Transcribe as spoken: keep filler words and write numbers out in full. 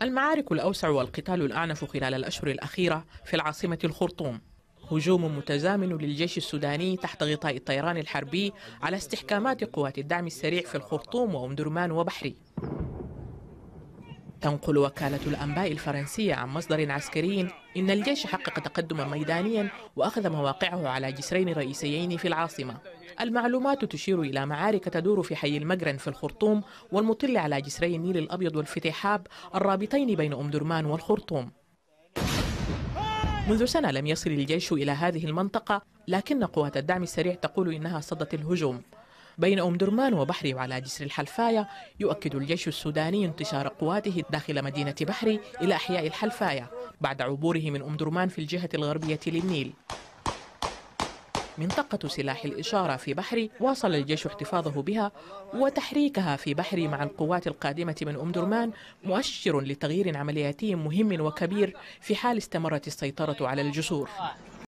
المعارك الأوسع والقتال الأعنف خلال الأشهر الأخيرة في العاصمة الخرطوم. هجوم متزامن للجيش السوداني تحت غطاء الطيران الحربي على استحكامات قوات الدعم السريع في الخرطوم وأم درمان وبحري. تنقل وكالة الأنباء الفرنسية عن مصدر عسكري إن الجيش حقق تقدما ميدانيا وأخذ مواقعه على جسرين رئيسيين في العاصمة. المعلومات تشير إلى معارك تدور في حي المقرن في الخرطوم والمطل على جسري النيل الأبيض والفتحاب الرابطين بين أم درمان والخرطوم. منذ سنة لم يصل الجيش إلى هذه المنطقة، لكن قوات الدعم السريع تقول إنها صدت الهجوم. بين أم درمان وبحري وعلى جسر الحلفاية يؤكد الجيش السوداني انتشار قواته داخل مدينة بحري إلى أحياء الحلفاية بعد عبوره من أم درمان في الجهة الغربية للنيل. منطقة سلاح الإشارة في بحري واصل الجيش احتفاظه بها وتحريكها في بحري مع القوات القادمة من أم درمان مؤشر لتغيير عملياتي مهم وكبير في حال استمرت السيطرة على الجسور.